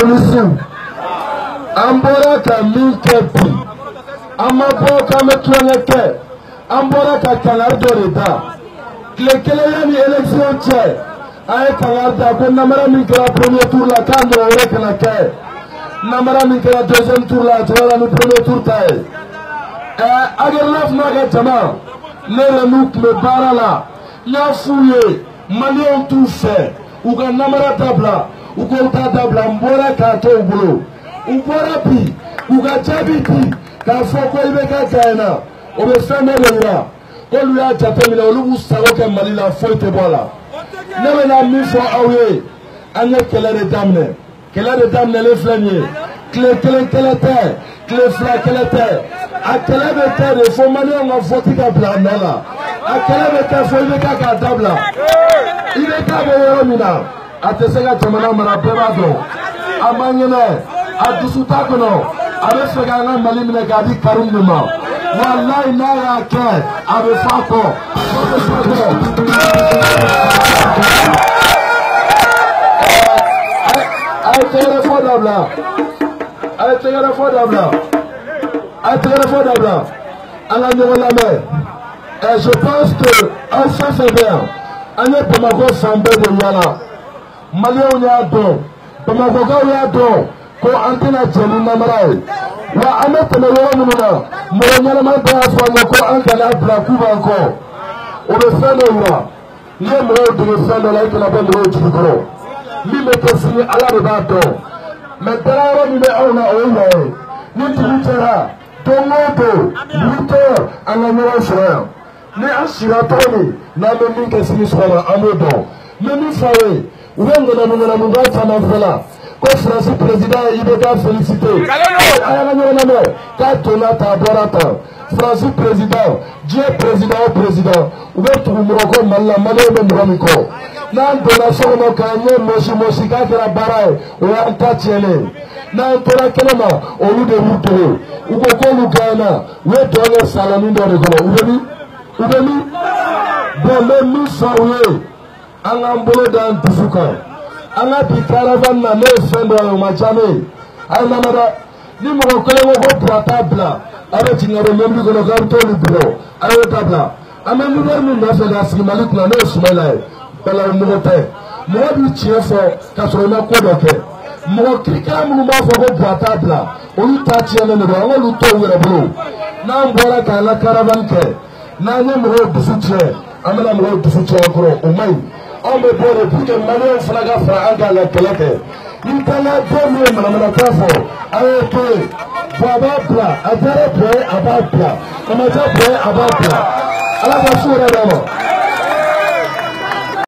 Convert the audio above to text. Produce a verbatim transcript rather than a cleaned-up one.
Olusu Ambora ka Minkepi Amabo ka Metroneke Ambora ka Kanardo Reda Klekele ni élection tche Aye Kanarda Ben Namara Minkera premier tour la Kando Orek na Ke Namara Minkera deuxième tour la Tuala ni premier tour tae Agerlaf Naga Jama Nere Nouk me Barala Nya Fouye Malien tout fait Uga Namara Tabla Uga Uta Tabla Mbora Kato Ubulo Ubora Pi Uga Chabiti Kafoko Ibeka Kaina Obe Feme Leura Oluya Chatemina Olubu Saroke Malila Foyte Bola Neme na Mifo Awe Anye Kele de Damne Kele de Damne le Flanier Kle Kele Kele Te Kle Fla Kele Te A Kele de Te de Fomane Onga Fotika Blanala A Kele de Te Fo Ibeka Katabla Ibeka Beyo Mina Atesega Chamana Marapema Do Amanyene Adusuta Kono Abe Fegana Malimine Gadi Karum Numa Wallahi Naya Ke Abe Fako Aye Tegere Fodabla Aye Tegere Fodabla Aye Tegere Fodabla Ala Nyolame Et je pense que en ça c'est bien Anye Bamako Sambe de Yana Malio Nyado Bamako Yado Ko Antena Jeli Namarai Wa Amete Meyo Muna Mwanyala Mabaya Fanya Ko Ankana Blakuba Anko Obe Fendo Ura Nye Mwe Dure Fendo Laike Na Bendo Chikoro Mi Mete Sini Ala Rebato Metara Mime Auna Oye Ninti Mutera Tomoto Muto Anamira Shreya Ni Ashira Tony Name Minke Sini Shreya Amodo Mimi Fawe Wengo na Mungana Mungana Samafela Ko Francis Président Ibeka félicité Ayana Nyoname Ka Tonata Borata Francis Président Dieu Président Président Oubert Muroko Malla Malé Mramiko Nan donation mo Kanye Moshi Moshi Ka Kera Baraye Oya Anta Tiene Nan Tora Kelema Olu de Muto Uboko Lugana We Doye Salamindo Rekono Ubemi Ubemi Bole Misawe Angambolo Dan Tufuka Anga di caravan na ne fendo yo machame ay namara ni mo ko le ko prata bla ara tingaro membi ko no garto libro ay tabla ame mu ner mu na fe da simalik na ne sumela bala mu te mo bi chiefo ka so na ko do ke mo kika mu ma fo ko prata bla o lu ta tie ne no o lu to were bro na mbora ka la caravan ke na ne mo dusu che amela mo dusu che ko o mai on me bore pour que Manuel Fraga fra anga la keleke il kala domi manamana kafo ayo to baba bla adare pre ababla kama ja pre ababla ala ba sura dama